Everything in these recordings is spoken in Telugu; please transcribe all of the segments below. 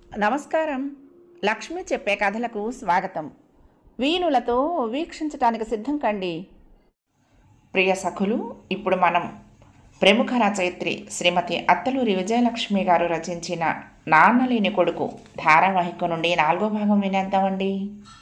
నమస్కారం. లక్ష్మి చెప్పే కథలకు స్వాగతం. వీణులతో వీక్షించటానికి సిద్ధం కండి. ప్రియ సఖులు, ఇప్పుడు మనం ప్రముఖ రచయిత్రి శ్రీమతి అత్తలూరి విజయలక్ష్మి గారు రచించిన నాన్నలేని కొడుకు ధారావాహిక నుండి 4వ భాగం వినేద్దామండి.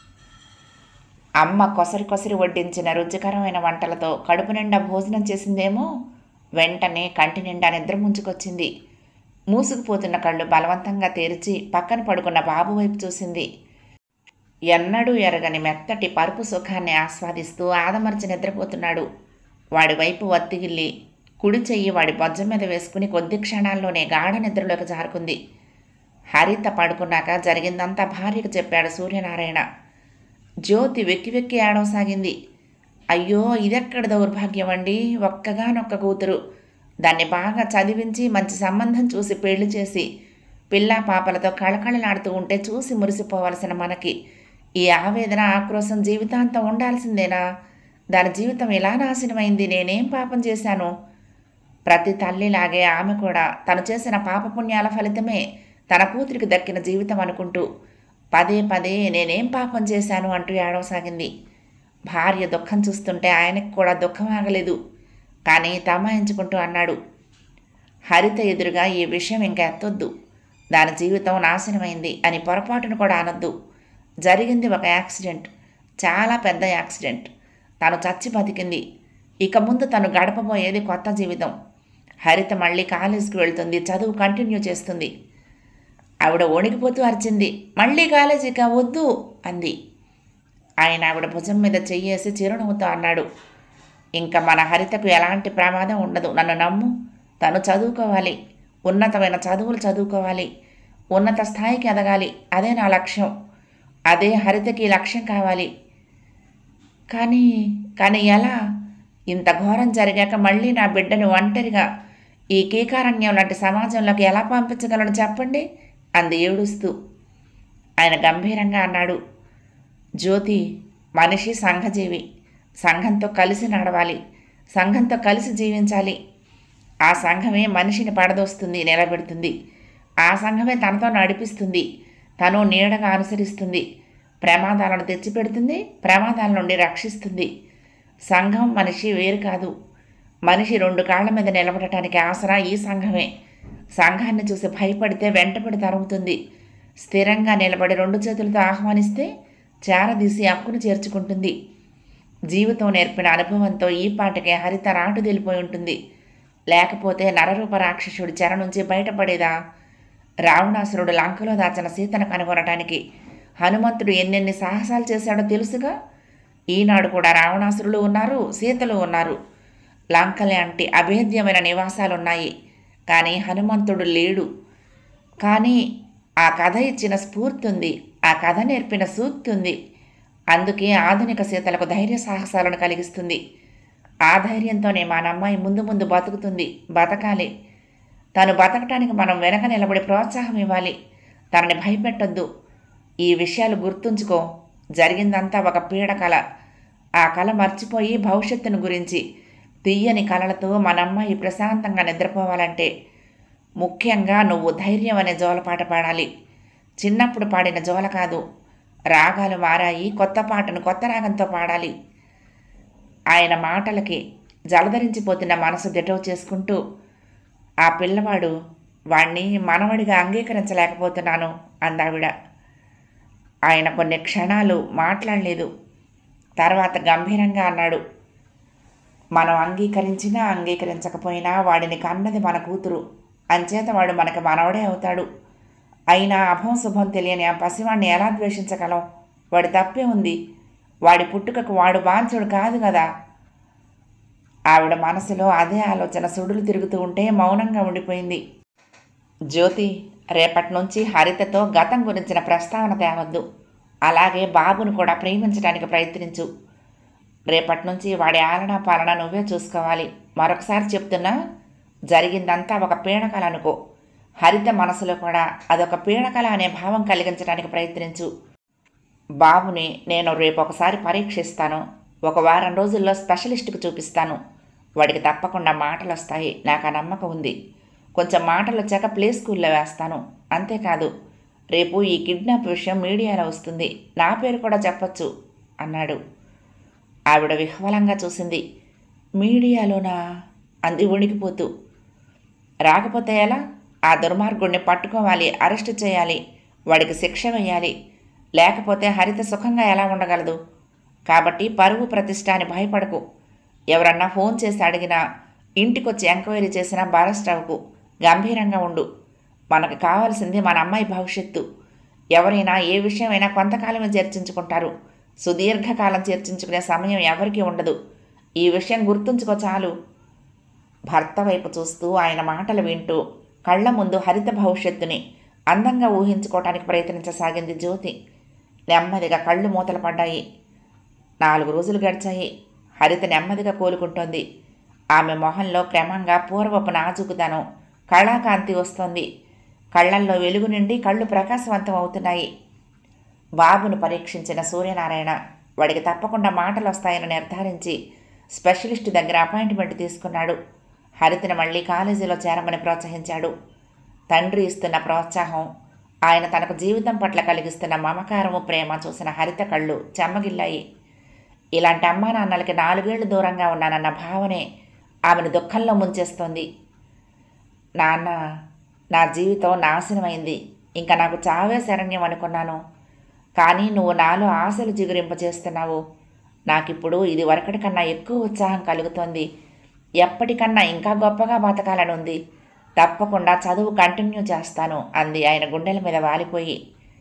అమ్మ కొసరి కొసరి వడ్డించిన రుచికరమైన వంటలతో కడుపు నిండా భోజనం చేసిందేమో, వెంటనే కంటి నిండా నిద్ర ముంచుకొచ్చింది. మూసుకుపోతున్న కళ్ళు బలవంతంగా తెరిచి పక్కన పడుకున్న బాబు వైపు చూసింది. ఎన్నడూ ఎరగని మెత్తటి పరుపు సుఖాన్ని ఆస్వాదిస్తూ ఆదమర్చి నిద్రపోతున్నాడు. వాడి వైపు వత్తిగిల్లి కుడి చెయ్యి వాడి బొజ్జ మీద వేసుకుని కొద్ది క్షణాల్లోనే గాఢ నిద్రలోకి జారుకుంది. హరిత పడుకున్నాక జరిగిందంతా భార్యకు చెప్పాడు సూర్యనారాయణ. జ్యోతి వెక్కి వెక్కి ఏడవసాగింది. అయ్యో, ఇదెక్కడ దౌర్భాగ్యం అండి! ఒక్కగానొక్క కూతురు. దాన్ని బాగా చదివించి మంచి సంబంధం చూసి పెళ్లి చేసి పిల్లా పాపలతో కళకళలాడుతూ ఉంటే చూసి మురిసిపోవలసిన మనకి ఈ ఆవేదన ఆక్రోశం జీవితాంతం ఉండాల్సిందేనా? దాని జీవితం ఎలా నాశనమైంది? నేనేం పాపం చేశాను? ప్రతి తల్లిలాగే ఆమె కూడా తను చేసిన పాపపుణ్యాల ఫలితమే తన కూతురికి దక్కిన జీవితం అనుకుంటూ పదే పదే నేనేం పాపం చేశాను అంటూ ఏడవసాగింది. భార్య దుఃఖం చూస్తుంటే ఆయనకు కూడా దుఃఖం ఆగలేదు. కానీ తమాయించుకుంటూ అన్నాడు, హరిత ఎదురుగా ఈ విషయం ఇంకా ఎత్తొద్దు. దాని జీవితం నాశనమైంది అని పొరపాటును కూడా అనొద్దు. జరిగింది ఒక యాక్సిడెంట్, చాలా పెద్ద యాక్సిడెంట్. తను చచ్చి బతికింది. ఇక ముందు తను గడపబోయేది కొత్త జీవితం. హరిత మళ్ళీ కాలేజీకి వెళ్తుంది, చదువు కంటిన్యూ చేస్తుంది. ఆవిడ వణికిపోతూ అరిచింది, మళ్ళీ కాలేజీకా? వద్దు అంది. ఆయన ఆవిడ భుజం మీద చెయ్యేసి చిరునవ్వుతో అన్నాడు, ఇంకా మన హరితకు ఎలాంటి ప్రమాదం ఉండదు. నన్ను నమ్ము. తను చదువుకోవాలి, ఉన్నతమైన చదువులు చదువుకోవాలి, ఉన్నత స్థాయికి ఎదగాలి. అదే నా లక్ష్యం. అదే హరితకి లక్ష్యం కావాలి. కానీ కానీ ఎలా? ఇంత ఘోరం జరిగాక మళ్ళీ నా బిడ్డను ఒంటరిగా ఈ కీకారణ్యం లాంటి సమాజంలోకి ఎలా పంపించగలను చెప్పండి అంది ఏడుస్తూ. ఆయన గంభీరంగా అన్నాడు, జ్యోతి, మనిషి సంఘజీవి. సంఘంతో కలిసి నడవాలి, సంఘంతో కలిసి జీవించాలి. ఆ సంఘమే మనిషిని పడదోస్తుంది, నిలబెడుతుంది. ఆ సంఘమే తనతో నడిపిస్తుంది, తను నీడగా అనుసరిస్తుంది, ప్రమాదాలను తెచ్చిపెడుతుంది, ప్రమాదాల నుండి రక్షిస్తుంది. సంఘం మనిషి వేరు కాదు. మనిషి 2 కాళ్ల మీద నిలబడటానికి ఆసరా ఈ సంఘమే. సంఘాన్ని చూసి భయపడితే వెంటపడి తరుగుతుంది. స్థిరంగా నిలబడి 2 చేతులతో ఆహ్వానిస్తే చేరదీసి హక్కును చేర్చుకుంటుంది. జీవితం నేర్పిన అనుభవంతో ఈ పాటికే హరిత రాటు తెలిపోయి ఉంటుంది. లేకపోతే నరరూప రాక్షసుడి చెర నుంచి బయటపడేదా? రావణాసురుడు లంకలో దాచిన సీతను కనుగొనటానికి హనుమంతుడు ఎన్నెన్ని సాహసాలు చేశాడో తెలుసుగా. ఈనాడు కూడా రావణాసురులు ఉన్నారు, సీతలు ఉన్నారు. లంకలే అంటే అభేద్యమైన నివాసాలున్నాయి, కానీ హనుమంతుడు లేడు. కానీ ఆ కథ ఇచ్చిన స్ఫూర్తి ఉంది, ఆ కథ నేర్పిన సూక్తి ఉంది. అందుకే ఆధునిక సీతలకు ధైర్య సాహసాలను కలిగిస్తుంది. ఆ ధైర్యంతోనే మన అమ్మాయి ముందు ముందు బతుకుతుంది, బతకాలి. తను బతకటానికి మనం వెనక నిలబడి ప్రోత్సాహం ఇవ్వాలి. తనని భయపెట్టొద్దు. ఈ విషయాలు గుర్తుంచుకో. జరిగిందంతా ఒక పీడకల. ఆ కళ మర్చిపోయి భవిష్యత్తును గురించి తీయని కలలతో మన అమ్మాయి ప్రశాంతంగా నిద్రపోవాలంటే ముఖ్యంగా నువ్వు ధైర్యం అనే జోలపాట పాడాలి. చిన్నప్పుడు పాడిన జోల కాదు. రాగాలు మారాయి, కొత్త పాటను కొత్త రాగంతో పాడాలి. ఆయన మాటలకి జలధరించిపోతున్న మనసు దిటవు చేసుకుంటూ, ఆ పిల్లవాడు, వాణ్ణి మనవడిగా అంగీకరించలేకపోతున్నాను అందావిడ. ఆయన కొన్ని క్షణాలు మాట్లాడలేదు. తర్వాత గంభీరంగా అన్నాడు, మనం అంగీకరించినా అంగీకరించకపోయినా వాడిని కన్నది మన కూతురు. అంచేత వాడు మనకి మనవడే అవుతాడు. అయినా అభం శుభం తెలియని ఆ పసివాణ్ణి ఎలా ద్వేషించగలం? వాడి తప్పే ఉంది. వాడి పుట్టుకకు వాడు బాధ్యుడు కాదు కదా. ఆవిడ మనసులో అదే ఆలోచన సుడులు తిరుగుతూ ఉంటే మౌనంగా ఉండిపోయింది. జ్యోతి, రేపటి నుంచి హరితతో గతం గురించిన ప్రస్తావన తేవద్దు. అలాగే బాబును కూడా ప్రేమించడానికి ప్రయత్నించు. రేపటి నుంచి వాడి ఆలనా పాలన నువ్వే చూసుకోవాలి. మరొకసారి చెప్తున్నా, జరిగిందంతా ఒక పీడకల అనుకో. హరిత మనసులో కూడా అదొక పీడకల అనే భావం కలిగించడానికి ప్రయత్నించు. బాబుని నేను రేపు ఒకసారి పరీక్షిస్తాను. 1 వారం రోజుల్లో స్పెషలిస్ట్కి చూపిస్తాను. వాడికి తప్పకుండా మాటలు వస్తాయి, నాకు ఆ నమ్మకం ఉంది. కొంచెం మాటలు వచ్చాక ప్లే స్కూల్లో వేస్తాను. అంతేకాదు, రేపు ఈ కిడ్నాప్ విషయం మీడియాలో వస్తుంది, నా పేరు కూడా చెప్పొచ్చు అన్నాడు. ఆవిడ విహ్వలంగా చూసింది. మీడియాలోనా అంది వణికిపోతూ. రాకపోతే ఎలా? ఆ దుర్మార్గుడిని పట్టుకోవాలి, అరెస్టు చేయాలి, వాడికి శిక్ష వేయాలి. లేకపోతే హరిత సుఖంగా ఎలా ఉండగలదు? కాబట్టి పరువు ప్రతిష్ట అని భయపడకు. ఎవరన్నా ఫోన్ చేసి అడిగినా, ఇంటికొచ్చి ఎంక్వైరీ చేసినా బారస్టవ్కు గంభీరంగా ఉండు. మనకు కావాల్సింది మన అమ్మాయి భవిష్యత్తు. ఎవరైనా ఏ విషయమైనా కొంతకాలమే చర్చించుకుంటారు. సుదీర్ఘకాలం చర్చించుకునే సమయం ఎవరికీ ఉండదు. ఈ విషయం గుర్తుంచుకో చాలు. భర్త వైపు చూస్తూ ఆయన మాటలు వింటూ కళ్ల ముందు హరిత భవిష్యత్తుని అందంగా ఊహించుకోవటానికి ప్రయత్నించసాగింది జ్యోతి. నెమ్మదిగా కళ్ళు మూతలు పడ్డాయి. 4 రోజులు గడిచాయి. హరిత నెమ్మదిగా కోలుకుంటోంది. ఆమె మొహంలో క్రమంగా పూర్వపు నాజుకుదనం, కళాకాంతి వస్తోంది. కళ్లల్లో వెలుగు నిండి కళ్ళు ప్రకాశవంతం అవుతున్నాయి. బాబును పరీక్షించిన సూర్యనారాయణ వాడికి తప్పకుండా మాటలు వస్తాయని నిర్ధారించి స్పెషలిస్టు దగ్గర అపాయింట్మెంట్ తీసుకున్నాడు. హరితను మళ్ళీ కాలేజీలో చేరమని ప్రోత్సహించాడు. తండ్రి ఇస్తున్న ప్రోత్సాహం, ఆయన తనకు జీవితం పట్ల కలిగిస్తున్న మమకారము, ప్రేమ చూసిన హరిత కళ్ళు చెమ్మగిల్లాయి. ఇలాంటి అమ్మా నాన్నలకి 4 ఏళ్లు దూరంగా ఉన్నానన్న భావనే ఆమెను దుఃఖంలో ముంచేస్తోంది. నాన్న, నా జీవితం నాశనమైంది. ఇంకా నాకు చావే శరణ్యం అనుకున్నాను. కానీ నువ్వు నాలో ఆశలు జిగురింపజేస్తున్నావు. నాకిప్పుడు ఇది వరకటి కన్నా ఎక్కువ ఉత్సాహం కలుగుతోంది. ఎప్పటికన్నా ఇంకా గొప్పగా బతకాలని ఉంది. తప్పకుండా చదువు కంటిన్యూ చేస్తాను అంది ఆయన గుండెల మీద వాలిపోయి.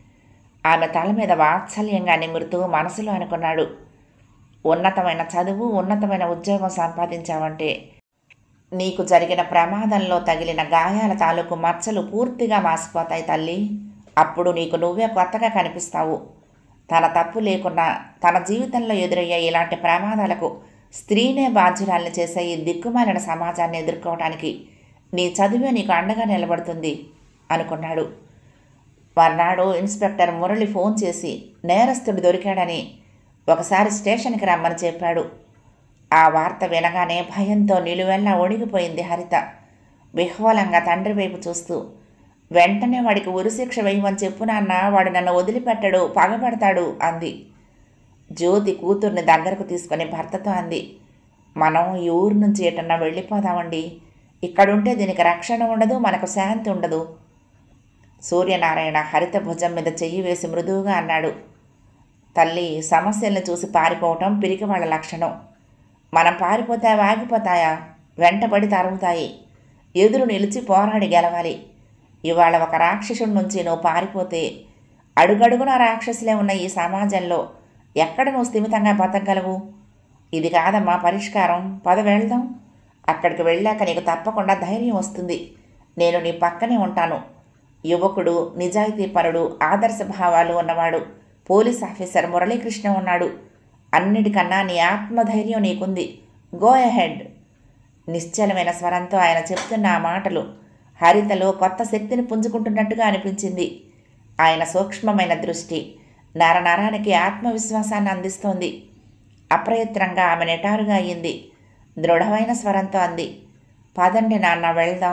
ఆమె తల మీద వాత్సల్యంగా నిమురుతూ మనసులో అనుకున్నాడు, ఉన్నతమైన చదువు, ఉన్నతమైన ఉద్యోగం సంపాదించావంటే నీకు జరిగిన ప్రమాదంలో తగిలిన గాయాల తాలూకు మచ్చలు పూర్తిగా మాసిపోతాయి తల్లి. అప్పుడు నీకు నువ్వే కొత్తగా కనిపిస్తావు. తన తప్పు లేకున్నా తన జీవితంలో ఎదురయ్యే ఇలాంటి ప్రమాదాలకు స్త్రీనే బాధ్యురాల్ని చేసే ఈ దిక్కుమాలిన సమాజాన్ని ఎదుర్కోవడానికి నీ చదువే నీకు అండగా నిలబడుతుంది అనుకున్నాడు. మర్నాడు ఇన్స్పెక్టర్ మురళి ఫోన్ చేసి నేరస్తుడు దొరికాడని ఒకసారి స్టేషన్కి రమ్మని చెప్పాడు. ఆ వార్త వినగానే భయంతో నిలువెల్లా ఒడిగిపోయింది హరిత. విహ్వలంగా తండ్రి వైపు చూస్తూ, వెంటనే వాడికి ఉరిశిక్ష వేయమని చెప్పు నాన్న, వాడు నన్ను వదిలిపెట్టడు, పగబడతాడు అంది. జ్యోతి కూతుర్ని దగ్గరకు తీసుకొని భర్తతో అంది, మనం ఈ ఊరు నుంచి ఎటన్నా వెళ్ళిపోదామండి. ఇక్కడుంటే దీనికి రక్షణ ఉండదు, మనకు శాంతి ఉండదు. సూర్యనారాయణ హరిత భుజం మీద చెయ్యి వేసి మృదువుగా అన్నాడు, తల్లి, సమస్యల్ని చూసి పారిపోవటం పిరికి వాళ్ళ లక్షణం. మనం పారిపోతే అవి ఆగిపోతాయా? వెంటబడి తరుగుతాయి. ఎదురు నిలిచి పోరాడి గెలవాలి. ఇవాళ ఒక రాక్షసుడి నుంచి నువ్వు పారిపోతే అడుగడుగున రాక్షసులే ఉన్న ఈ సమాజంలో ఎక్కడ నువ్వు స్థిమితంగా బతకగలవు? ఇది కాదమ్మా పరిష్కారం. పద వెళ్దాం. అక్కడికి వెళ్ళాక నీకు తప్పకుండా ధైర్యం వస్తుంది. నేను నీ పక్కనే ఉంటాను. యువకుడు, నిజాయితీపరుడు, ఆదర్శ భావాలు ఉన్నవాడు పోలీస్ ఆఫీసర్ మురళీకృష్ణ ఉన్నాడు. అన్నిటికన్నా నీ ఆత్మధైర్యం నీకుంది. Go ahead. నిశ్చలమైన స్వరంతో ఆయన చెప్తున్న ఆ మాటలు హరితలో కొత్త శక్తిని పుంజుకుంటున్నట్టుగా అనిపించింది. ఆయన సూక్ష్మమైన దృష్టి నరనరానికి ఆత్మవిశ్వాసాన్ని అందిస్తోంది. అప్రయత్నంగా ఆమె నిటారుగా అయ్యింది. దృఢమైన స్వరంతో అంది, పదండి నాన్న, వెళ్దాం.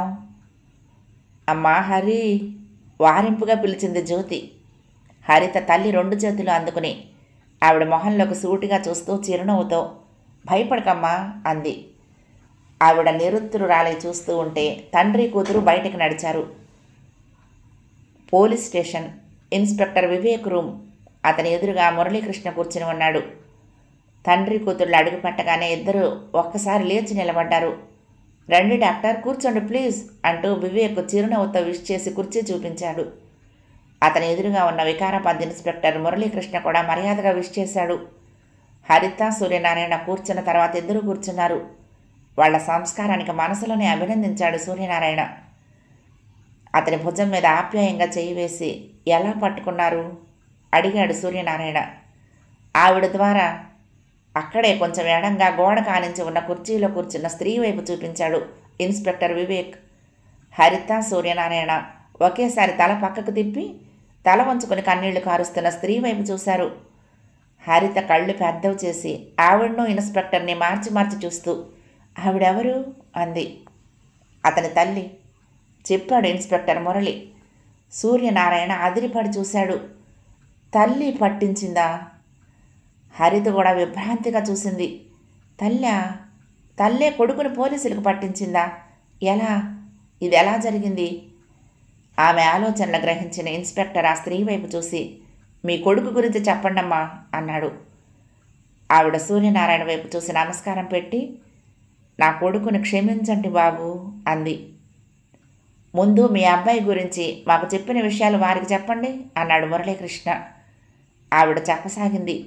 అమ్మా హరి, వారింపుగా పిలిచింది జ్యోతి. హరిత తల్లి 2 చేతులు అందుకుని ఆవిడ మొహంలోకి సూటిగా చూస్తూ చిరునవ్వుతో, భయపడకమ్మా అంది. ఆవిడ నిరుత్తరురాలై చూస్తూ ఉంటే తండ్రి కూతురు బయటికి నడిచారు. Police station. Inspector Vivek room. అతని ఎదురుగా మురళీకృష్ణ కూర్చుని ఉన్నాడు. తండ్రి కూతుళ్ళు అడుగు పెట్టగానే ఇద్దరు ఒక్కసారి లేచి నిలబడ్డారు. రండి డాక్టర్, కూర్చోండి ప్లీజ్ అంటూ వివేక్ చిరునవ్వుతో విష్ చేసి కుర్చీ చూపించాడు. అతని ఎదురుగా ఉన్న వికారాబాద్ ఇన్స్పెక్టర్ మురళీకృష్ణ కూడా మర్యాదగా విష్ చేశాడు. హరిత, సూర్యనారాయణ కూర్చున్న తర్వాత ఇద్దరు కూర్చున్నారు. వాళ్ల సంస్కారానికి మనసులోనే అభినందించాడు సూర్యనారాయణ. అతని భుజం మీద ఆప్యాయంగా చేయి వేసి, ఎలా పట్టుకున్నారు అడిగాడు సూర్యనారాయణ. ఆవిడ ద్వారా. అక్కడే కొంచెం ఎడంగా గోడ కానించి ఉన్న కుర్చీలో కూర్చున్న స్త్రీ వైపు చూపించాడు ఇన్స్పెక్టర్ వివేక్. హరిత, సూర్యనారాయణ ఒకేసారి తల పక్కకు తిప్పి తల వంచుకొని కన్నీళ్లు కారుస్తున్న స్త్రీ వైపు చూశారు. హరిత కళ్ళు పెద్దవి చేసి ఆవిడను ఇన్స్పెక్టర్ని మార్చి మార్చి చూస్తూ, ఆవిడెవరు అంది. అతని తల్లి చెప్పాడు ఇన్స్పెక్టర్ మురళి. సూర్యనారాయణ అదిరిపడి చూశాడు. తల్లి పట్టించిందా? హరిత కూడా విభ్రాంతిగా చూసింది. తల్లే కొడుకుని పోలీసులకు పట్టించిందా? ఎలా? ఇది ఎలా జరిగింది? ఆమె ఆలోచనలు గ్రహించిన ఇన్స్పెక్టర్ ఆ స్త్రీ వైపు చూసి, మీ కొడుకు గురించి చెప్పండమ్మా అన్నాడు. ఆవిడ సూర్యనారాయణ వైపు చూసి నమస్కారం పెట్టి, నా కొడుకుని క్షమించండి బాబు అంది. ముందు మీ అబ్బాయి గురించి మాకు చెప్పిన విషయాలు వారికి చెప్పండి అన్నాడు మురళీకృష్ణ. ఆవిడ చెప్పసాగింది.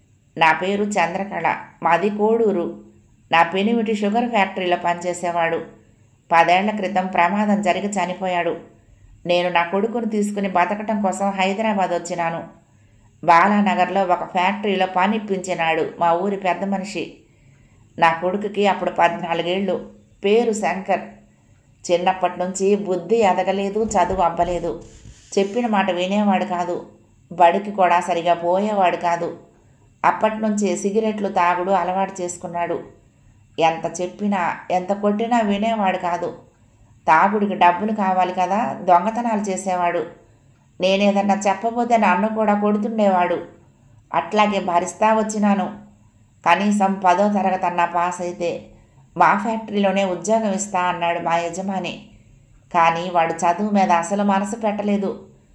నా పేరు చంద్రకళ, మాది కోడూరు. నా పెనిమిటి షుగర్ ఫ్యాక్టరీలో పనిచేసేవాడు. 10 ఏళ్ల క్రితం ప్రమాదం జరిగి చనిపోయాడు. నేను నా కొడుకును తీసుకుని బతకటం కోసం హైదరాబాద్ వచ్చినాను. బాలానగర్లో ఒక ఫ్యాక్టరీలో పని ఇప్పించినాడు మా ఊరి పెద్ద మనిషి. నా కొడుకుకి అప్పుడు 14 ఏళ్ళు. పేరు శంకర్. చిన్నప్పటి నుంచి బుద్ధి ఎదగలేదు, చదువు అబ్బలేదు. చెప్పిన మాట వినేవాడు కాదు. బడికి కూడా సరిగా పోయేవాడు కాదు. అప్పటి నుంచే సిగరెట్లు తాగుడు అలవాటు చేసుకున్నాడు. ఎంత చెప్పినా ఎంత కొట్టినా వినేవాడు కాదు. తాగుడికి డబ్బులు కావాలి కదా, దొంగతనాలు చేసేవాడు. నేనేదన్నా చెప్పబోతే నన్ను కూడా కొడుతుండేవాడు. అట్లాగే భరిస్తా వచ్చినాను. కనీసం 10వ తరగతి అన్నా పాస్ అయితే మా ఫ్యాక్టరీలోనే ఉద్యోగం ఇస్తా అన్నాడు మా యజమాని. కానీ వాడు చదువు మీద అసలు మనసు పెట్టలేదు.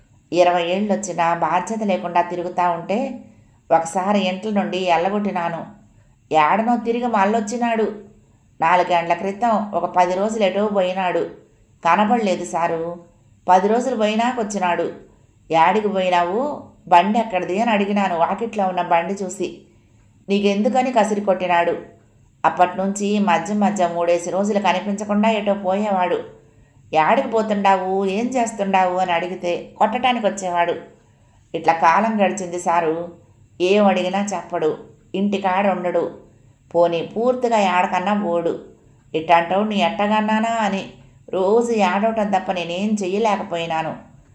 20 ఏళ్ళు వచ్చినా బాధ్యత లేకుండా తిరుగుతూ ఉంటే ఒకసారి ఇంట్ల నుండి ఎల్లగొట్టినాను. ఏడనో తిరిగి మళ్ళొచ్చినాడు. 4 గంటల క్రితం ఒక 10 రోజులు ఎటో పోయినాడు. కనబడలేదు సారు. 10 రోజులు పోయినాకొచ్చినాడు. యాడికి పోయినావు? బండి ఎక్కడిది అని అడిగినాను వాకిట్లో ఉన్న బండి చూసి. నీకెందుకని కసిరి కొట్టినాడు. అప్పటి నుంచి మధ్య 3 రోజులు కనిపించకుండా ఎటో పోయేవాడు. యాడికి పోతుండావు, ఏం చేస్తుండావు అని అడిగితే కొట్టడానికి వచ్చేవాడు. ఇట్లా కాలం గడిచింది సారు. ఏం అడిగినా చెప్పడు. ఇంటికాడ ఉండడు. పోనీ పూర్తిగా ఏడకన్నా పోడు. ఇట్టంటావు నీ ఎట్టగన్నానా అని రోజు ఏడవటం తప్ప నేనేం చెయ్యలేకపోయినాను.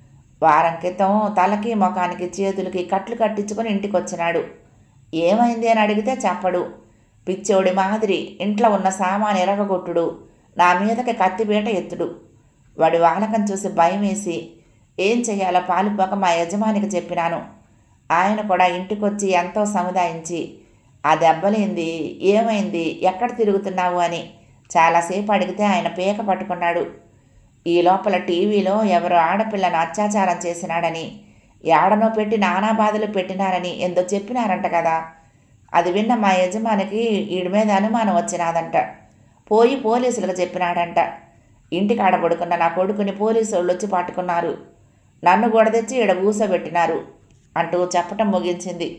వారం క్రితం తలకి ముఖానికి చేతులకి కట్లు కట్టించుకొని ఇంటికి వచ్చినాడు. ఏమైంది అని అడిగితే చెప్పడు. పిచ్చోడి మాదిరి ఇంట్లో ఉన్న సామాను ఎరగొట్టుడు, నా మీదకి కత్తిపీట ఎత్తుడు. వాడి వాలకం చూసి భయం వేసి ఏం చెయ్యాలో పాలుపోక మా యజమానికి చెప్పినాను. ఆయన కూడా ఇంటికొచ్చి ఎంతో సముదాయించి ఆ దెబ్బలేంది, ఏమైంది, ఎక్కడ తిరుగుతున్నావు అని చాలాసేపు అడిగితే ఆయన పీక పట్టుకున్నాడు. ఈ లోపల టీవీలో ఎవరో ఆడపిల్లను అత్యాచారం చేసినాడని, ఏడనో పెట్టి నానా బాధలు పెట్టినారని ఎంతో చెప్పినారంట కదా. అది విన్న మా యజమానికి వీడి మీద అనుమానం వచ్చినాదంట. పోయి పోలీసులకు చెప్పినాడంట. ఇంటికాడ పడుకున్న నా కొడుకుని పోలీసు వాళ్ళు వచ్చి పట్టుకున్నారు. నన్ను కూడా తెచ్చి ఈడ కూసోబెట్టినారు అంటూ చెప్పటం ముగించింది.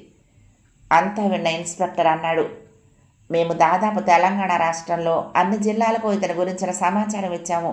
అంతా విన్న ఇన్స్పెక్టర్ అన్నాడు, మేము దాదాపు తెలంగాణ రాష్ట్రంలో అన్ని జిల్లాలకు ఇతని గురించిన సమాచారం ఇచ్చాము.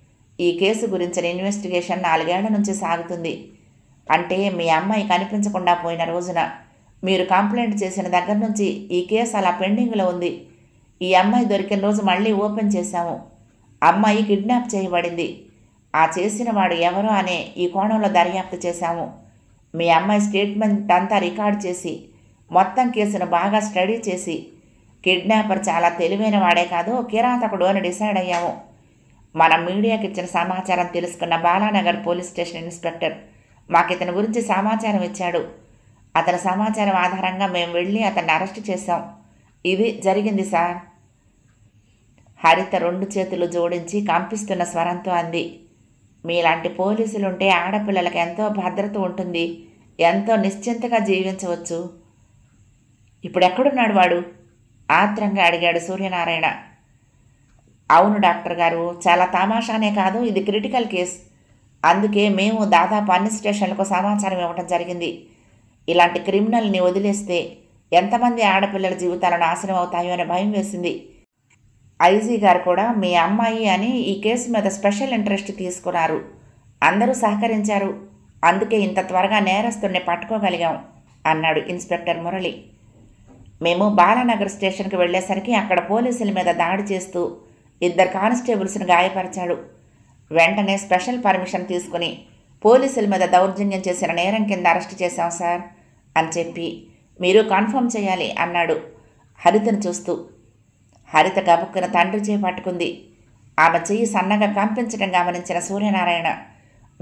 ఈ కేసు గురించిన ఇన్వెస్టిగేషన్ 4 ఏళ్ల నుంచి సాగుతుంది. అంటే మీ అమ్మాయి కనిపించకుండా పోయిన రోజున మీరు కంప్లైంట్ చేసిన దగ్గర నుంచి ఈ కేసు అలా పెండింగ్లో ఉంది. ఈ అమ్మాయి దొరికిన రోజు మళ్ళీ ఓపెన్ చేశాము. అమ్మాయి కిడ్నాప్ చేయబడింది. ఆ చేసిన వాడు ఎవరో అనే ఈ కోణంలో దర్యాప్తు చేశాము. మీ అమ్మాయి స్టేట్మెంట్ అంతా రికార్డ్ చేసి మొత్తం కేసును బాగా స్టడీ చేసి కిడ్నాపర్ చాలా తెలివైన వాడే కాదు, కిరాతకుడు అని డిసైడ్ అయ్యాము. మన మీడియాకి ఇచ్చిన సమాచారం తెలుసుకున్న బాలానగర్ పోలీస్ స్టేషన్ ఇన్స్పెక్టర్ మాకు ఇతని గురించి సమాచారం ఇచ్చాడు. అతని సమాచారం ఆధారంగా మేము వెళ్ళి అతన్ని అరెస్ట్ చేశాం. ఇది జరిగింది సార్. హరిత 2 చేతులు జోడించి కంపిస్తున్న స్వరంతో అంది. మీలాంటి పోలీసులుంటే ఆడపిల్లలకు ఎంతో భద్రత ఉంటుంది, ఎంతో నిశ్చింతగా జీవించవచ్చు. ఇప్పుడు ఎక్కడున్నాడు వాడు? ఆత్రంగా అడిగాడు సూర్యనారాయణ. అవును డాక్టర్ గారు, చాలా తమాషానే కాదు, ఇది క్రిటికల్ కేస్. అందుకే మేము దాదాపు అన్ని స్టేషన్లకు సమాచారం ఇవ్వడం జరిగింది. ఇలాంటి క్రిమినల్ని వదిలేస్తే ఎంతమంది ఆడపిల్లల జీవితాలు నాశనం అవుతాయో అని భయం వేసింది. ఐజీ గారు కూడా మీ అమ్మాయి అని ఈ కేసు మీద స్పెషల్ ఇంట్రెస్ట్ తీసుకున్నారు. అందరూ సహకరించారు. అందుకే ఇంత త్వరగా నేరస్తుడిని పట్టుకోగలిగాం అన్నాడు ఇన్స్పెక్టర్ మురళి. మేము బాలానగర్ స్టేషన్కి వెళ్ళేసరికి అక్కడ పోలీసుల మీద దాడి చేస్తూ 2 కానిస్టేబుల్స్ని గాయపరిచాడు. వెంటనే స్పెషల్ పర్మిషన్ తీసుకుని పోలీసుల మీద దౌర్జన్యం చేసిన నేరం కింద అరెస్ట్ చేశాం సార్ అని చెప్పి మీరు కన్ఫర్మ్ చేయాలి అన్నాడు హరితను చూస్తూ. హరిత గబుక్కున తండ్రి చేయి పట్టుకుంది. ఆమె చెయ్యి సన్నగా కంపించడం గమనించిన సూర్యనారాయణ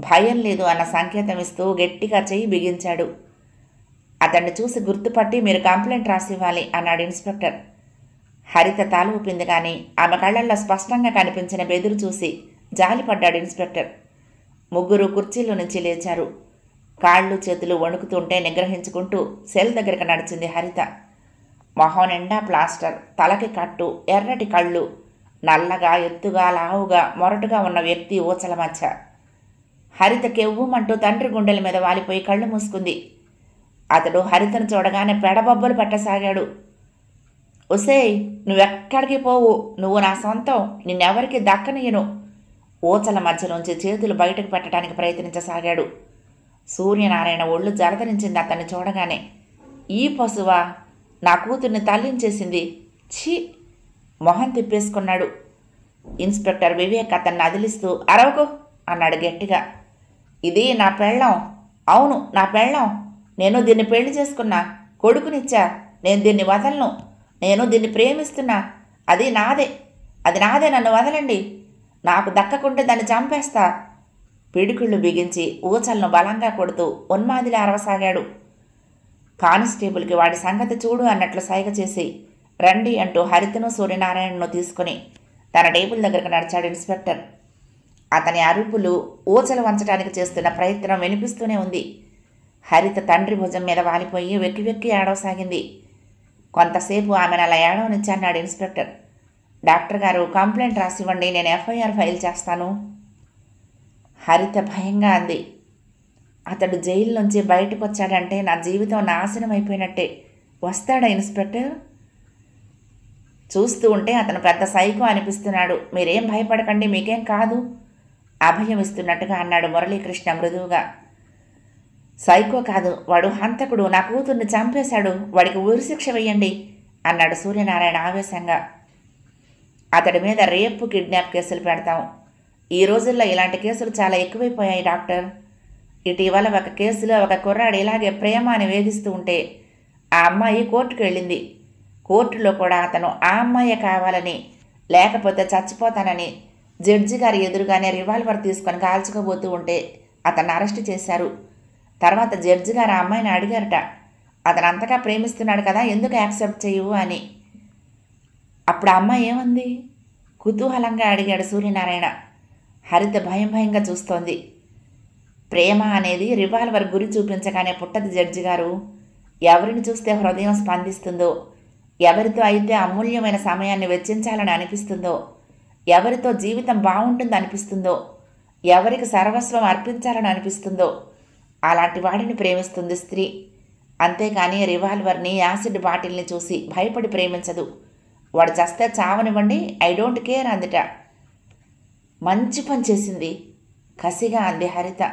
భయం లేదు అన్న సంకేతం ఇస్తూ గట్టిగా చెయ్యి బిగించాడు. అతన్ని చూసి గుర్తుపట్టి మీరు కంప్లైంట్ రాసివ్వాలి అన్నాడు ఇన్స్పెక్టర్. హరిత తాలు ఊపింది కానీ ఆమె కళ్ళల్లో స్పష్టంగా కనిపించిన బెదురు చూసి జాలిపడ్డాడు ఇన్స్పెక్టర్. ముగ్గురు కుర్చీలో నుంచి లేచారు. కాళ్ళు చేతులు వణుకుతుంటే నిగ్రహించుకుంటూ సెల్ దగ్గరికి నడిచింది హరిత. మొహం నిండా ప్లాస్టర్, తలకి కట్టు, ఎర్రటి కళ్ళు, నల్లగా ఎత్తుగా లావుగా మొరటుగా ఉన్న వ్యక్తి ఊచల మధ్య. హరిత కెవ్వుమంటూ తండ్రి గుండెల మీద వాలిపోయి కళ్ళు మూసుకుంది. అతడు హరితను చూడగానే పెడబొబ్బలు పెట్టసాగాడు. ఒసేయ్, నువ్వెక్కడికి పోవు, నువ్వు నా సొంతం, నిన్నెవరికి దక్కనియను. ఊచల మధ్యలోంచి చేతులు బయటకు పెట్టడానికి ప్రయత్నించసాగాడు. సూర్యనారాయణ ఒళ్ళు జలధరించింది అతన్ని చూడగానే. ఈ పశువా నా కూతుర్ని తల్లించేసింది, ఛీ! మొహం తిప్పేసుకున్నాడు. ఇన్స్పెక్టర్ వివేక్ అతన్ని అదిలిస్తూ అరవకు అన్నాడు గట్టిగా. ఇది నా పెళ్ళాం, అవును నా పెళ్ళాం. నేను దీన్ని పెళ్లి చేసుకున్నా, కొడుకునిచ్చా. నేను దీన్ని వదలను, నేను దీన్ని ప్రేమిస్తున్నా. అది నాదే, నన్ను వదలండి. నాకు దక్కకుంటే దాన్ని చంపేస్తా. పిడికిళ్ళు బిగించి ఊచలను బలంగా కొడుతూ ఉన్మాదిలా అరవసాగాడు. కానిస్టేబుల్కి వాడి సంగతి చూడు అన్నట్లు సైగ చేసి రండి అంటూ హరితను సూర్యనారాయణను తీసుకుని తన టేబుల్ దగ్గరకు నడిచాడు ఇన్స్పెక్టర్. అతని అరుపులు, ఊచలు వంచడానికి చేస్తున్న ప్రయత్నం వినిపిస్తూనే ఉంది. హరిత తండ్రి భుజం మీద వాలిపోయి వెక్కి వెక్కి ఏడవసాగింది. కొంతసేపు ఆమెను అలా ఏడవనిచ్చన్నాడు ఇన్స్పెక్టర్. డాక్టర్ గారు, కంప్లైంట్ రాసివ్వండి, నేను ఎఫ్ఐఆర్ ఫైల్ చేస్తాను. హరిత భయంగా అంది. అతడు జైలు నుంచి బయటకు వచ్చాడంటే నా జీవితం నాశనం అయిపోయినట్టే. వస్తాడా ఇన్స్పెక్టర్? చూస్తూ ఉంటే అతను పెద్ద సైకో అనిపిస్తున్నాడు. మీరేం భయపడకండి, మీకేం కాదు, అభయం ఇస్తున్నట్టుగా అన్నాడు మురళీకృష్ణ మృదువుగా. సైకో కాదు, వాడు హంతకుడు, నా కూతుర్ని చంపేశాడు, వాడికి ఉరిశిక్ష వెయ్యండి అన్నాడు సూర్యనారాయణ ఆవేశంగా. అతడి మీద రేపు, కిడ్నాప్ కేసులు పెడతాం. ఈ రోజుల్లో ఇలాంటి కేసులు చాలా ఎక్కువైపోయాయి డాక్టర్. ఇటీవల ఒక కేసులో ఒక కుర్రాడు ఇలాగే ప్రేమ అని వేధిస్తూ ఉంటే ఆ అమ్మాయి కోర్టుకు వెళ్ళింది. కోర్టులో కూడా అతను ఆ అమ్మాయే కావాలని, లేకపోతే చచ్చిపోతానని జడ్జి గారి ఎదురుగానే రివాల్వర్ తీసుకొని కాల్చుకోబోతూ ఉంటే అతన్ని అరెస్ట్ చేశారు. తర్వాత జడ్జి గారు ఆ అమ్మాయిని అడిగారట, అతను అంతగా ప్రేమిస్తున్నాడు కదా, ఎందుకు యాక్సెప్ట్ చేయవు అని. అప్పుడు ఆ అమ్మాయి ఏమంది? కుతూహలంగా అడిగాడు సూర్యనారాయణ. హరిత భయంగా చూస్తోంది. ప్రేమ అనేది రివాల్వర్ గురి చూపించగానే పుట్టదు జడ్జి గారు. ఎవరిని చూస్తే హృదయం స్పందిస్తుందో, ఎవరితో అయితే అమూల్యమైన సమయాన్ని వెచ్చించాలని అనిపిస్తుందో, ఎవరితో జీవితం బాగుంటుంది అనిపిస్తుందో, ఎవరికి సర్వస్వం అర్పించాలని అనిపిస్తుందో అలాంటి వాడిని ప్రేమిస్తుంది స్త్రీ. అంతేకాని రివాల్వర్ని, యాసిడ్ బాటిల్ని చూసి భయపడి ప్రేమించదు. వాడు చస్తే చావనివ్వండి, ఐ డోంట్ కేర్ అందుట. మంచి పని చేసింది, కసిగా అంది హరిత.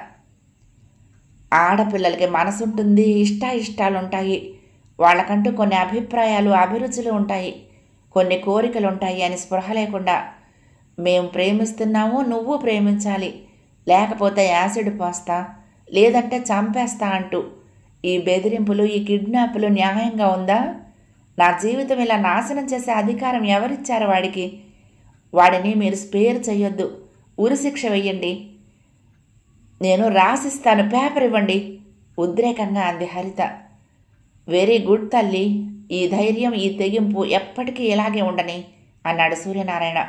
ఆడపిల్లలకి మనసుంటుంది, ఇష్టాలుంటాయి, వాళ్ళకంటూ కొన్ని అభిప్రాయాలు, అభిరుచులు ఉంటాయి, కొన్ని కోరికలు ఉంటాయి అని స్పృహ లేకుండా మేము ప్రేమిస్తున్నాము, నువ్వు ప్రేమించాలి, లేకపోతే యాసిడ్ పోస్తా, లేదంటే చంపేస్తా అంటూ ఈ బెదిరింపులు, ఈ కిడ్నాపులు న్యాయంగా ఉందా? నా జీవితం ఇలా నాశనం చేసే అధికారం ఎవరిచ్చారు వాడికి? వాడిని మీరు స్పేర్ చెయ్యొద్దు, ఉరిశిక్ష వెయ్యండి, నేను రాసిస్తాను, పేపర్ ఇవ్వండి, ఉద్రేకంగా అంది హరిత. వెరీ గుడ్ తల్లి, ఈ ధైర్యం, ఈ తెగింపు ఎప్పటికీ ఇలాగే ఉండని అన్నాడు సూర్యనారాయణ.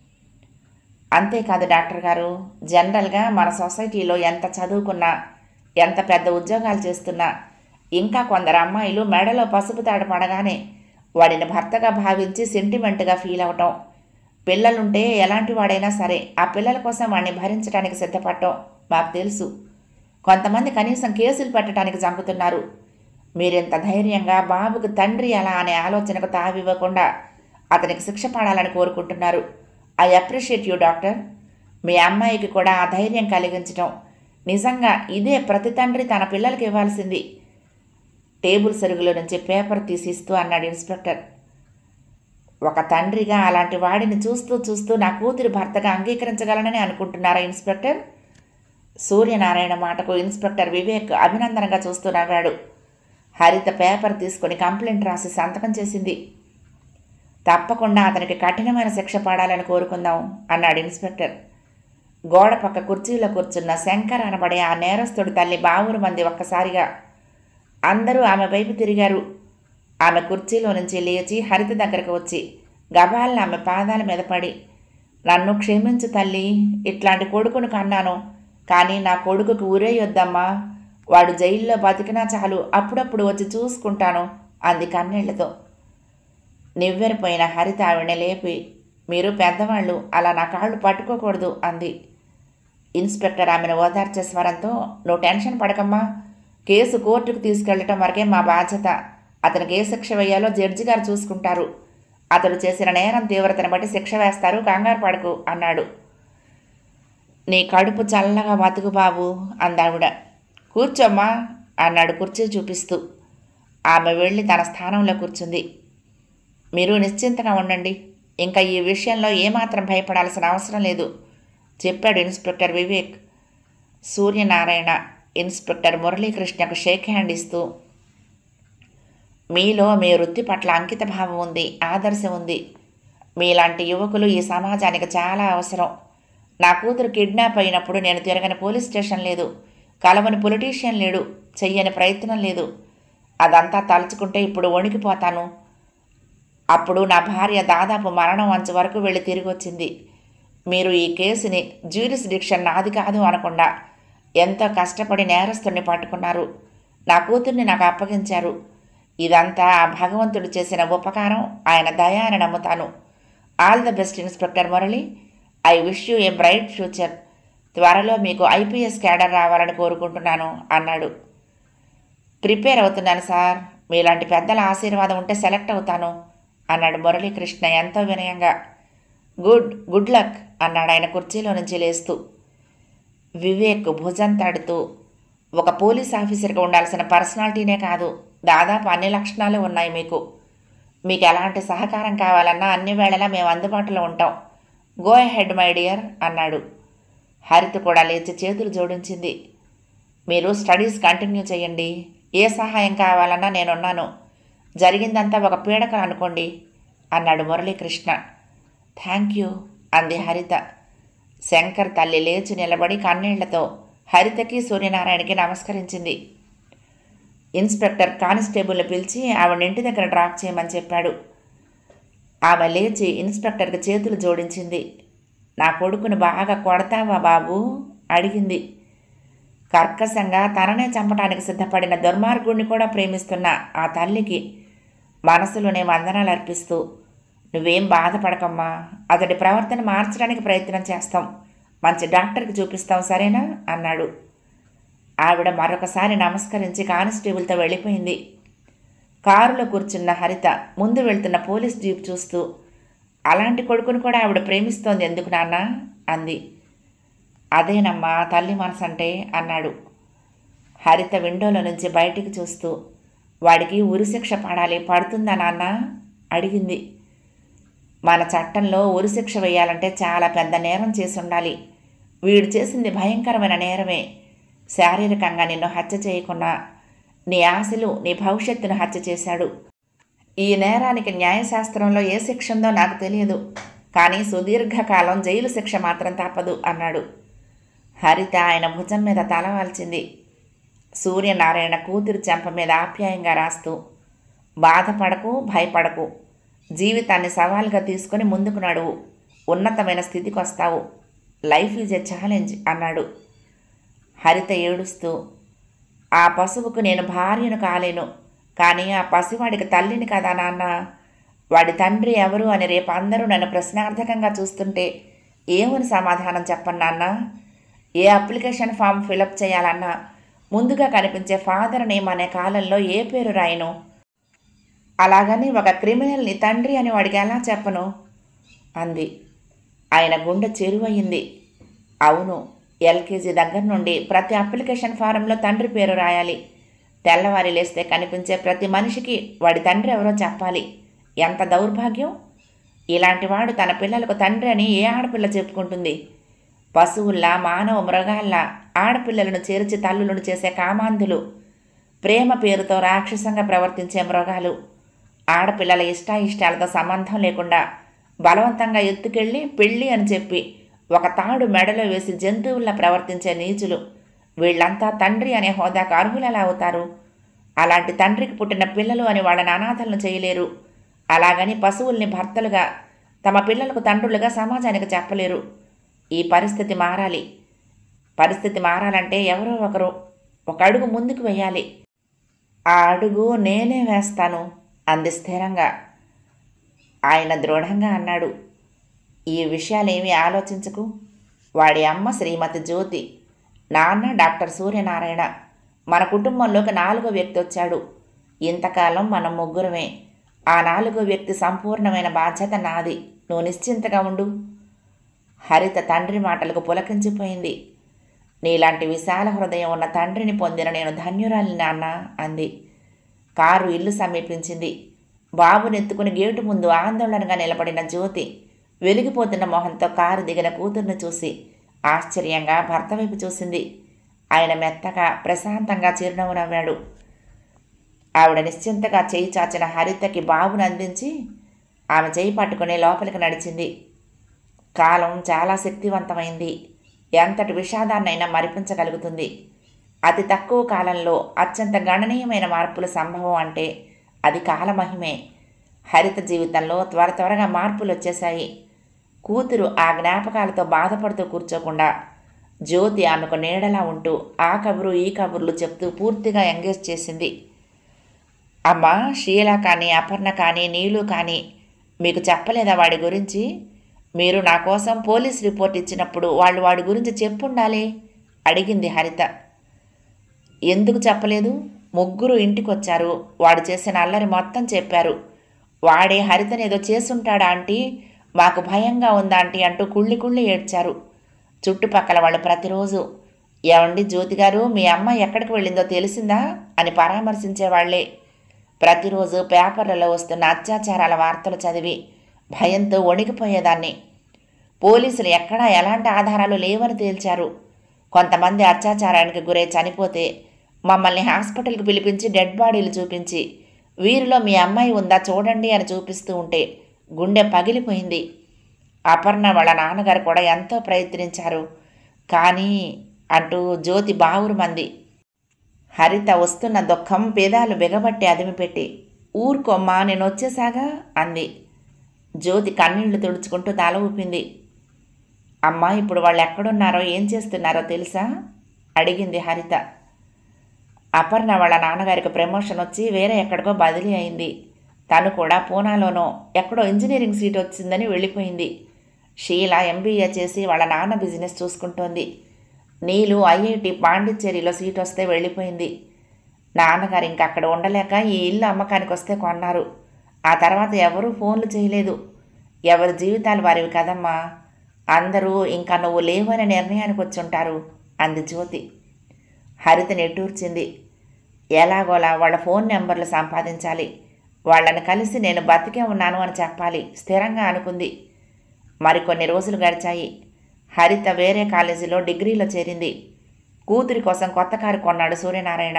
అంతేకాదు డాక్టర్ గారు, జనరల్గా మన సొసైటీలో ఎంత చదువుకున్నా, ఎంత పెద్ద ఉద్యోగాలు చేస్తున్నా ఇంకా కొందరు అమ్మాయిలు మెడలో పసుపు తాడు పడగానే వాడిని భర్తగా భావించి సెంటిమెంట్గా ఫీల్ అవటం, పిల్లలుంటే ఎలాంటి వాడైనా సరే ఆ పిల్లల కోసం వాడిని భరించడానికి సిద్ధపడటం మాకు తెలుసు. కొంతమంది కనీసం కేసులు పెట్టడానికి చంపుతున్నారు. మీరింత ధైర్యంగా బాబుకు తండ్రి ఎలా అనే ఆలోచనకు తావివ్వకుండా అతనికి శిక్ష పడాలని కోరుకుంటున్నారు. I appreciate you doctor. మీ అమ్మాయికి కూడా ఆ ధైర్యం కలిగించటం నిజంగా ఇదే ప్రతి తండ్రి తన పిల్లలకి ఇవ్వాల్సింది. టేబుల్ సరుగులో నుంచి పేపర్ తీసిస్తూ అన్నాడు ఇన్స్పెక్టర్. ఒక తండ్రిగా అలాంటి వాడిని చూస్తూ నా కూతురి భర్తగా అంగీకరించగలనని అనుకుంటున్నారా ఇన్స్పెక్టర్? సూర్యనారాయణ మాటకు ఇన్స్పెక్టర్ వివేక్ అభినందనగా చూస్తూ నవ్వాడు. హరిత పేపర్ తీసుకుని కంప్లైంట్ రాసి సంతకం చేసింది. తప్పకుండా అతనికి కఠినమైన శిక్ష పడాలని కోరుకుందాం అన్నాడు ఇన్స్పెక్టర్. గోడ పక్క కుర్చీలో కూర్చున్న శంకర్ అనబడే ఆ నేరస్తుడి తల్లి బావురు మంది ఒక్కసారిగా. అందరూ ఆమె వైపు తిరిగారు. ఆమె కుర్చీలో నుంచి లేచి హరిత దగ్గరకు వచ్చి గబాల్ని ఆమె పాదాల మీద పడి, నన్ను క్షమించు తల్లి, ఇట్లాంటి కొడుకును కన్నాను, కానీ నా కొడుకుకు ఊరేయొద్దమ్మా, వాడు జైల్లో బతికినా చాలు, అప్పుడప్పుడు వచ్చి చూసుకుంటాను అంది కన్నీళ్లతో. నివ్వెరపోయిన హరిత ఆవిడని లేపి, మీరు పెద్దవాళ్ళు, అలా నా కాళ్ళు పట్టుకోకూడదు అంది. ఇన్స్పెక్టర్ ఆమెను ఓదార్చే స్వరంతో, నువ్వు టెన్షన్ పడకమ్మా, కేసు కోర్టుకు తీసుకెళ్లటం వరకే మా బాధ్యత, అతనికి ఏ శిక్ష వేయాలో జడ్జి గారు చూసుకుంటారు, అతడు చేసిన నేరం తీవ్రతను బట్టి శిక్ష వేస్తారు, కంగారు పడకు అన్నాడు. నీ కడుపు చల్లగా బతుకు బాబు అందావిడ. కూర్చోమ్మా అన్నాడు కుర్చీ చూపిస్తూ. ఆమె వెళ్ళి తన స్థానంలో కూర్చుంది. మీరు నిశ్చింతగా ఉండండి, ఇంకా ఈ విషయంలో ఏమాత్రం భయపడాల్సిన అవసరం లేదు చెప్పాడు ఇన్స్పెక్టర్ వివేక్. సూర్యనారాయణ ఇన్స్పెక్టర్ మురళీకృష్ణకు షేక్ హ్యాండ్ ఇస్తూ, మీలో మీ వృత్తి పట్ల అంకిత భావం ఉంది, ఆదర్శం ఉంది. మీలాంటి యువకులు ఈ సమాజానికి చాలా అవసరం. నా కూతురు కిడ్నాప్ అయినప్పుడు నేను తిరగని పోలీస్ స్టేషన్ లేదు, కలవని పొలిటీషియన్ లేడు, చెయ్యని ప్రయత్నం లేదు. అదంతా తలుచుకుంటే ఇప్పుడు వణికిపోతాను. అప్పుడు నా భార్య దాదాపు మరణం అంచు వరకు వెళ్ళి తిరిగి వచ్చింది. మీరు ఈ కేసుని జ్యూరిస్డిక్షన్ నాది కాదు అనకుండా ఎంతో కష్టపడి నేరస్తుడిని పట్టుకున్నారు, నా కూతుర్ని నాకు అప్పగించారు. ఇదంతా ఆ భగవంతుడు చేసిన ఉపకారం, ఆయన దయ అని నమ్ముతాను. All the best inspector Murali, I wish you a bright future. త్వరలో మీకు ఐపీఎస్ క్యాడర్ రావాలని కోరుకుంటున్నాను అన్నాడు. ప్రిపేర్ అవుతున్నాను సార్, మీలాంటి పెద్దల ఆశీర్వాదం ఉంటే సెలెక్ట్ అవుతాను అన్నాడు మురళీకృష్ణ ఎంతో వినయంగా. గుడ్ లక్ అన్నాడు ఆయన కుర్చీలో నుంచి లేస్తూ. వివేక్ భుజం తడుతూ, ఒక పోలీస్ ఆఫీసర్గా ఉండాల్సిన పర్సనాలిటీనే కాదు, దాదాపు అన్ని లక్షణాలు ఉన్నాయి మీకు ఎలాంటి సహకారం కావాలన్నా అన్ని వేళలా మేము అందుబాటులో ఉంటాం. గో అహెడ్ మై డియర్ అన్నాడు. హరిత కూడా లేచి చేతులు జోడించింది. మీరు స్టడీస్ కంటిన్యూ చేయండి, ఏ సహాయం కావాలన్నా నేనున్నాను, జరిగిందంతా ఒక పీడకలు అనుకోండి అన్నాడు మురళీకృష్ణ. థ్యాంక్ యూ అంది హరిత. శంకర్ తల్లి లేచి నిలబడి కన్నీళ్లతో హరితకి సూర్యనారాయణకి నమస్కరించింది. ఇన్స్పెక్టర్ కానిస్టేబుల్ని పిలిచి ఆవిడ ఇంటి దగ్గర డ్రాప్ చేయమని చెప్పాడు. ఆమె లేచి ఇన్స్పెక్టర్కి చేతులు జోడించింది. నా కొడుకును బాగా కొడతావా బాబు అడిగింది. కర్కశంగా తననే చంపడానికి సిద్ధపడిన దుర్మార్గుడిని కూడా ప్రేమిస్తున్న ఆ తల్లికి మనసులోనే వందనాలు అర్పిస్తూ, నువ్వేం బాధపడకమ్మా, అతడి ప్రవర్తన మార్చడానికి ప్రయత్నం చేస్తాం, మంచి డాక్టర్కి చూపిస్తాం, సరేనా అన్నాడు. ఆవిడ మరొకసారి నమస్కరించి కానిస్టేబుల్తో వెళ్ళిపోయింది. కారులో కూర్చున్న హరిత ముందు వెళ్తున్న పోలీస్ జీప్ చూస్తూ, అలాంటి కొడుకును కూడా ఆవిడ ప్రేమిస్తోంది ఎందుకు నాన్న అంది. అదేనమ్మా తల్లి మనసంటే అన్నాడు. హరిత విండోలో నుంచి బయటికి చూస్తూ, వాడికి ఉరిశిక్ష పడాలి, పడుతుందా నాన్న అడిగింది. మన చట్టంలో ఉరిశిక్ష వేయాలంటే చాలా పెద్ద నేరం చేసి ఉండాలి. వీడు చేసింది భయంకరమైన నేరమే. శారీరకంగా నిన్ను హత్య చేయకుండా నీ ఆశలు, నీ భవిష్యత్తును హత్య చేశాడు. ఈ నేరానికి న్యాయశాస్త్రంలో ఏ శిక్ష ఉందో నాకు తెలియదు, కానీ సుదీర్ఘకాలం జైలు శిక్ష మాత్రం తప్పదు అన్నాడు. హరిత ఆయన భుజం మీద తలవాల్చింది. సూర్యనారాయణ కూతురు చెంప మీద ఆప్యాయంగా రాస్తూ, బాధపడకు, భయపడకు, జీవితాన్ని సవాల్గా తీసుకుని ముందుకు నడువు, ఉన్నతమైన స్థితికి వస్తావు, లైఫ్ ఈజ్ ఎ ఛాలెంజ్ అన్నాడు. హరిత ఏడుస్తూ, ఆ పశువుకు నేను భార్యను కాలేను, కానీ ఆ పసివాడికి తల్లిని కదా నాన్న, వాడి తండ్రి ఎవరు అని రేపు అందరూ నన్ను ప్రశ్నార్థకంగా చూస్తుంటే ఏమని సమాధానం చెప్పను నాన్న. ఏ అప్లికేషన్ ఫామ్ ఫిలప్ చేయాలన్నా ముందుగా కనిపించే ఫాదర్ నేమ్ అనే కాలంలో ఏ పేరు రాయను. అలాగని ఒక క్రిమినల్ని తండ్రి అని వాడికి ఎలా చెప్పను అంది. ఆయన గుండె చెరువయింది. అవును, ఎల్కేజీ దగ్గర నుండి ప్రతి అప్లికేషన్ ఫారంలో తండ్రి పేరు రాయాలి. తెల్లవారి లేస్తే కనిపించే ప్రతి మనిషికి వాడి తండ్రి ఎవరో చెప్పాలి. ఎంత దౌర్భాగ్యం! ఇలాంటివాడు తన పిల్లలకు తండ్రి అని ఏ ఆడపిల్ల చెప్పుకుంటుంది? పశువుల్లా, మానవ మృగాల్లా ఆడపిల్లలను చేర్చి తల్లులను చేసే కామాంధులు, ప్రేమ పేరుతో రాక్షసంగా ప్రవర్తించే మృగాలు, ఆడపిల్లల ఇష్టాయిష్టాలతో సంబంధం లేకుండా బలవంతంగా ఎత్తుకెళ్ళి పెళ్ళి అని చెప్పి ఒక తాడు మెడలో వేసి జంతువుల్లా ప్రవర్తించే నీచులు. వీళ్లంతా తండ్రి అనే హోదాకు అర్హులెలా అవుతారు? అలాంటి తండ్రికి పుట్టిన పిల్లలు అని వాళ్ళని అనాథలను చేయలేరు. అలాగని పశువుల్ని భర్తలుగా, తమ పిల్లలకు తండ్రులుగా సమాజానికి చెప్పలేరు. ఈ పరిస్థితి మారాలి. పరిస్థితి మారాలంటే ఎవరో ఒకరు ఒక అడుగు ముందుకు వేయాలి. ఆ అడుగు నేనే వేస్తాను అంది స్థిరంగా. ఆయన దృఢంగా అన్నాడు, ఈ విషయాలేమీ ఆలోచించకు. వాడి అమ్మ శ్రీమతి జ్యోతి, నాన్న డాక్టర్ సూర్యనారాయణ. మన కుటుంబంలోకి 4వ వ్యక్తి వచ్చాడు. ఇంతకాలం మనం ముగ్గురమే. ఆ 4వ వ్యక్తి సంపూర్ణమైన బాధ్యత నాది. నువ్వు నిశ్చింతగా ఉండు. హరిత తండ్రి మాటలకు పులకించిపోయింది. నీలాంటి విశాల హృదయం ఉన్న తండ్రిని పొందిన నేను ధన్యురాలి నాన్న అంది. కారు ఇల్లు సమీపించింది. బాబునెత్తుకుని గేటు ముందు ఆందోళనగా నిలబడిన జ్యోతి వెలిగిపోతున్న మొహంతో కారు దిగిన కూతుర్ని చూసి ఆశ్చర్యంగా భర్త వైపు చూసింది. ఆయన మెత్తగా ప్రశాంతంగా చిరునవ్వు నవ్వాడు. ఆవిడ నిశ్చింతగా చేయి చాచిన హరితకి బాబును అందించి ఆమె చేయి పట్టుకుని లోపలికి నడిచింది. కాలం చాలా శక్తివంతమైంది. ఎంతటి విషాదాన్నైనా మరిపించగలుగుతుంది. అతి తక్కువ కాలంలో అత్యంత గణనీయమైన మార్పుల సంభవం అంటే అది కాలమహిమే. హరిత జీవితంలో త్వరగా మార్పులు వచ్చేశాయి. కూతురు ఆ జ్ఞాపకాలతో బాధపడుతూ కూర్చోకుండా జ్యోతి ఆమెకు నీడలా ఉంటూ ఆ కబురు ఈ కబుర్లు చెప్తూ పూర్తిగా ఎంగేజ్ చేసింది. అమ్మా, షీలా కానీ అపర్ణ కానీ నీలు కానీ మీకు చెప్పలేదా వాడి గురించి? మీరు నా కోసం పోలీస్ రిపోర్ట్ ఇచ్చినప్పుడు వాళ్ళు వాడి గురించి చెప్పుండాలి అడిగింది హరిత. ఎందుకు చెప్పలేదు? ముగ్గురు ఇంటికొచ్చారు. వాడు చేసిన అల్లరి మొత్తం చెప్పారు. వాడే హరితనేదో చేసుంటాడా ఆంటీ, మాకు భయంగా ఉందా ఆంటీ అంటూ కుళ్ళి ఏడ్చారు. చుట్టుపక్కల వాళ్ళు ప్రతిరోజు, ఏమండి జ్యోతిగారు, మీ అమ్మ ఎక్కడికి వెళ్ళిందో తెలిసిందా అని పరామర్శించేవాళ్లే. ప్రతిరోజు పేపర్లలో వస్తున్న అత్యాచారాల వార్తలు చదివి భయంతో వణికిపోయేదాన్ని. పోలీసులు ఎక్కడా ఎలాంటి ఆధారాలు లేవని తేల్చారు. కొంతమంది అత్యాచారానికి గురై చనిపోతే మమ్మల్ని హాస్పిటల్కి పిలిపించి డెడ్ బాడీలు చూపించి వీరిలో మీ అమ్మాయి ఉందా చూడండి అని చూపిస్తూ ఉంటే గుండె పగిలిపోయింది. అపర్ణ వాళ్ళ నాన్నగారు కూడా ఎంతో ప్రయత్నించారు. కానీ అంటూ జ్యోతి బావురుమంది. హరిత వస్తున్న దుఃఖం పేదాలు బిగబట్టి అదిమిపెట్టి, ఊరుకోమ్మా నేను వచ్చేసాగా అంది. జ్యోతి కన్నీళ్లు తుడుచుకుంటూ తల ఊపింది. అమ్మా, ఇప్పుడు వాళ్ళు ఎక్కడున్నారో ఏం చేస్తున్నారో తెలుసా అడిగింది హరిత. అపర్ణ వాళ్ళ నాన్నగారికి ప్రమోషన్ వచ్చి వేరే ఎక్కడికో బదిలీ అయింది. తను కూడా పూనాలోనో ఎక్కడో ఇంజనీరింగ్ సీట్ వచ్చిందని వెళ్ళిపోయింది. షీలా ఎంబీఏ చేసి వాళ్ళ నాన్న బిజినెస్ చూసుకుంటోంది. నీలు ఐఐటి పాండిచ్చేరిలో సీట్ వస్తే వెళ్ళిపోయింది. నాన్నగారు ఇంక అక్కడ ఉండలేక ఈ ఇల్లు అమ్మకానికి వస్తే కొన్నారు. ఆ తర్వాత ఎవరూ ఫోన్లు చేయలేదు. ఎవరి జీవితాలు వారివి కదమ్మా. అందరూ ఇంకా నువ్వు లేవనే నిర్ణయానికి వచ్చుంటారు అంది జ్యోతి. హరిత నెట్టూర్చింది. ఎలాగోలా వాళ్ళ ఫోన్ నెంబర్లు సంపాదించాలి. వాళ్ళని కలిసి నేను బతికే ఉన్నాను అని చెప్పాలి స్థిరంగా అనుకుంది. మరికొన్ని రోజులు గడిచాయి. హరిత వేరే కాలేజీలో డిగ్రీలో చేరింది. కూతురి కోసం కొత్త కారు కొన్నాడు సూర్యనారాయణ.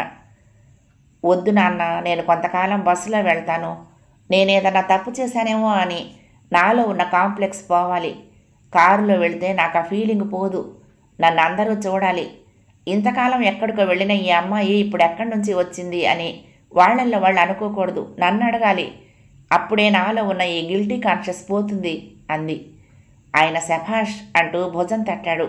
వద్దు నాన్న, నేను కొంతకాలం బస్సులో వెళ్తాను. నేనేదన్నా తప్పు చేశానేమో అని నాలో ఉన్న కాంప్లెక్స్ పోవాలి. కారులో వెళితే నాకు ఆ ఫీలింగ్ పోదు. నన్ను అందరూ చూడాలి. ఇంతకాలం ఎక్కడికో వెళ్ళిన ఈ అమ్మాయి ఇప్పుడు ఎక్కడి నుంచి వచ్చింది అని వాళ్ళల్లో వాళ్ళు అనుకోకూడదు. నన్ను అడగాలి. అప్పుడే నాలో ఉన్న ఈ గిల్టీ కాన్షియస్ పోతుంది అంది. ఆయన శభాష్ అంటూ భుజం తట్టాడు.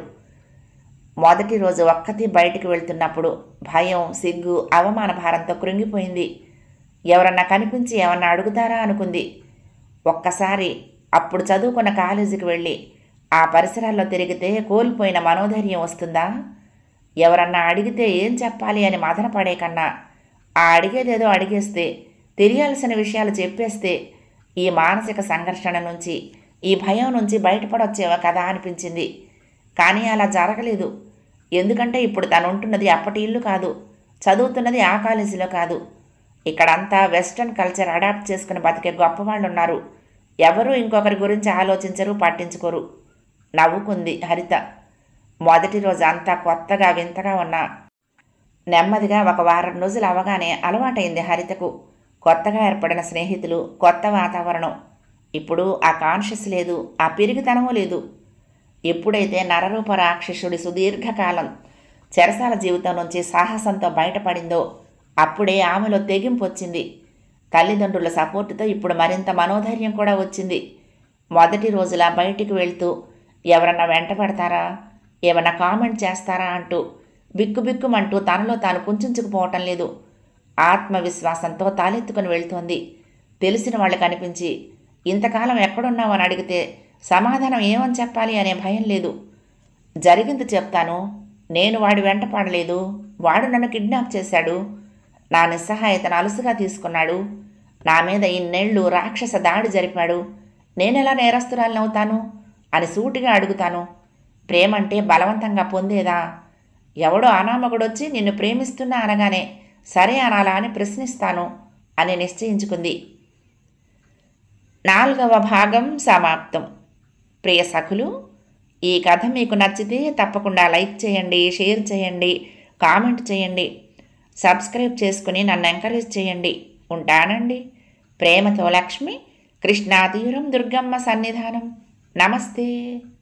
మొదటి రోజు ఒక్కతి బయటికి వెళ్తున్నప్పుడు భయం, సిగ్గు, అవమాన భారంతో కృంగిపోయింది. ఎవరన్నా కనిపించి ఏమన్నా అడుగుతారా అనుకుంది. ఒక్కసారి అప్పుడు చదువుకున్న కాలేజీకి వెళ్ళి ఆ పరిసరాల్లో తిరిగితే కోల్పోయిన మనోధైర్యం వస్తుందా? ఎవరన్నా అడిగితే ఏం చెప్పాలి అని మదన పడే కన్నా ఆ అడిగేదేదో అడిగేస్తే, తెలియాల్సిన విషయాలు చెప్పేస్తే ఈ మానసిక సంఘర్షణ నుంచి, ఈ భయం నుంచి బయటపడొచ్చేవా కదా అనిపించింది. కానీ అలా జరగలేదు. ఎందుకంటే ఇప్పుడు తను ఉంటున్నది అప్పటి ఇల్లు కాదు, చదువుతున్నది ఆ కాలేజీలో కాదు. ఇక్కడంతా వెస్ట్రన్ కల్చర్ అడాప్ట్ చేసుకుని బతికే గొప్పవాళ్ళు ఉన్నారు. ఎవరూ ఇంకొకరి గురించి ఆలోచించరు, పట్టించుకోరు. నవ్వుకుంది హరిత. మొదటి రోజు అంతా కొత్తగా వింతగా ఉన్నా నెమ్మదిగా ఒక వారం రోజులు అవగానే అలవాటైంది హరితకు. కొత్తగా ఏర్పడిన స్నేహితులు, కొత్త వాతావరణం. ఇప్పుడు ఆ కాన్షియస్ లేదు, ఆ పిరిగితనమూ లేదు. ఎప్పుడైతే నరరూప రాక్షసుడి సుదీర్ఘకాలం చెరసాల జీవితం నుంచి సాహసంతో బయటపడిందో అప్పుడే ఆమెలో తెగింపు వచ్చింది. తల్లిదండ్రుల సపోర్టుతో ఇప్పుడు మరింత మనోధైర్యం కూడా వచ్చింది. మొదటి రోజులా బయటికి వెళ్తూ ఎవరన్నా వెంట పడతారా, ఏమన్నా కామెంట్ చేస్తారా అంటూ బిక్కుబిక్కుమంటూ తనలో తాను కుంచుకుపోవటం లేదు. ఆత్మవిశ్వాసంతో తాలెత్తుకుని వెళ్తోంది. తెలిసిన వాళ్ళు కనిపించి ఇంతకాలం ఎక్కడున్నావు అని అడిగితే సమాధానం ఏమని చెప్పాలి అనే భయం లేదు. జరిగింది చెప్తాను. నేను వాడి వెంట పడలేదు. వాడు నన్ను కిడ్నాప్ చేశాడు. నా నిస్సహాయతను అలుసుగా తీసుకున్నాడు. నా మీద ఇన్నేళ్లు రాక్షస దాడి జరిపాడు. నేనెలా నేరస్తురాలిని అవుతాను అని సూటిగా అడుగుతాను. ప్రేమంటే బలవంతంగా పొందేదా? ఎవడో అనామకుడొచ్చి నిన్ను ప్రేమిస్తున్నా అనగానే సరే అనాలా అని ప్రశ్నిస్తాను అని నిశ్చయించుకుంది. 4వ భాగం సమాప్తం. ప్రియ సఖులు, ఈ కథ మీకు నచ్చితే తప్పకుండా లైక్ చేయండి, షేర్ చేయండి, కామెంట్ చేయండి, సబ్స్క్రైబ్ చేసుకుని నన్ను ఎంకరేజ్ చేయండి. ఉంటానండి. ప్రేమతో లక్ష్మి, కృష్ణా తీరం, దుర్గమ్మ సన్నిధానం. నమస్తే.